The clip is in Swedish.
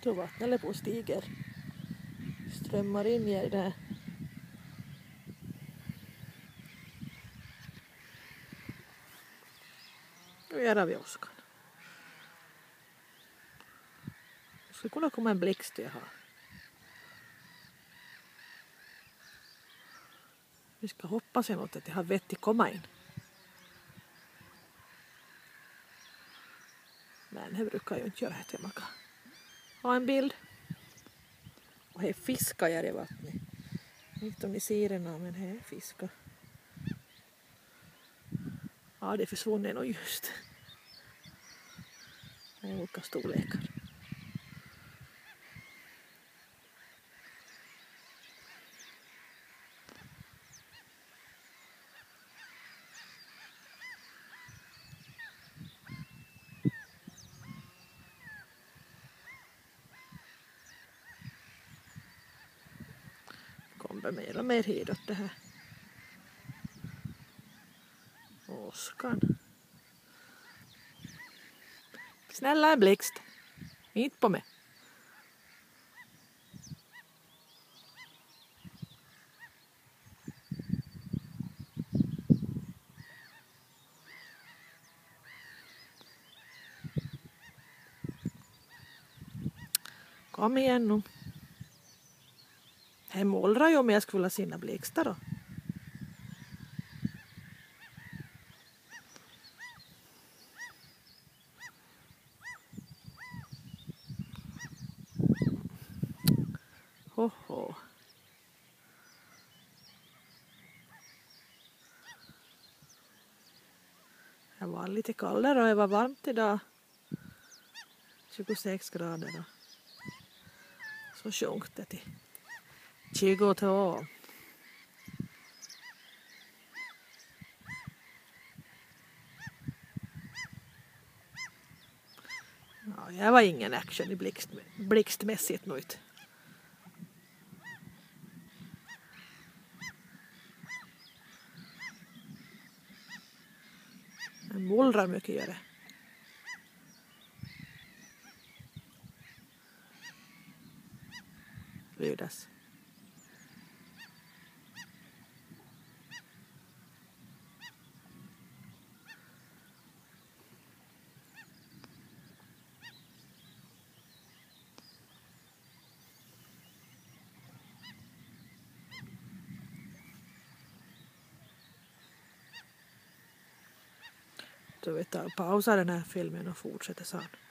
Då vattnet eller på stiger. Strömmar in i det här. Nu gör vi åskan. Det skulle kunna komma en blixt jag har. Vi ska hoppas emot att jag har vett att komma in. Men det brukar ju inte göra det. Man kan ha en bild. Och här fiskar jag i vattnet. Inte om ni ser det nå, men här fiskar. Ja, det försvunnit nog just. Det är olika storlekar. Kommer mer och mer hit åt det här. Åskan. Snälla en blixt. Inte på mig. Kom igen nu. Det målrar ju om jag skulle vilja sina blixtar då. Hoho. Det var lite kallare och det var varmt idag. 26 grader då. Så sjönk det till 22. Ja, jag var ingen action i blixtmässigt nu. Det mullrar mycket gör det. Lydas. Så vi tar pausa den här filmen och fortsätter sen.